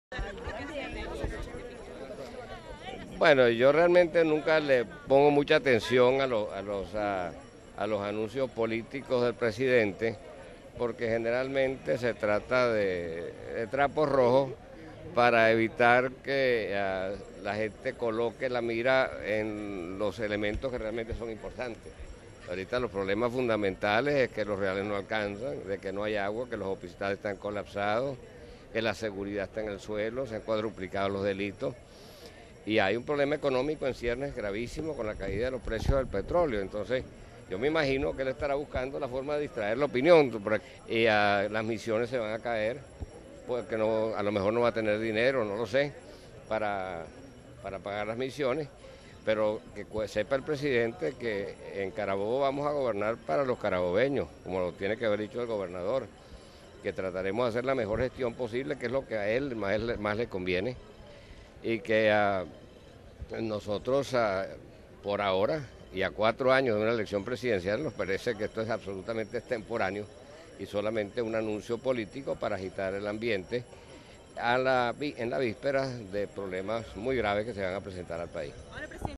Bueno, yo realmente nunca le pongo mucha atención a los anuncios políticos del presidente, porque generalmente se trata de trapos rojos para evitar que la gente coloque la mira en los elementos que realmente son importantes. Ahorita los problemas fundamentales es que los reales no alcanzan, de que no hay agua, que los hospitales están colapsados, que la seguridad está en el suelo, se han cuadruplicado los delitos. Y hay un problema económico en ciernes gravísimo con la caída de los precios del petróleo. Entonces, yo me imagino que él estará buscando la forma de distraer la opinión y las misiones se van a caer, porque no, a lo mejor no va a tener dinero, no lo sé, para, para pagar las misiones, pero que sepa el presidente que en Carabobo vamos a gobernar para los carabobeños, como lo tiene que haber dicho el gobernador, que trataremos de hacer la mejor gestión posible, que es lo que a él más le conviene, y que nosotros, por ahora, y a 4 años de una elección presidencial, nos parece que esto es absolutamente extemporáneo y solamente un anuncio político para agitar el ambiente en la víspera de problemas muy graves que se van a presentar al país.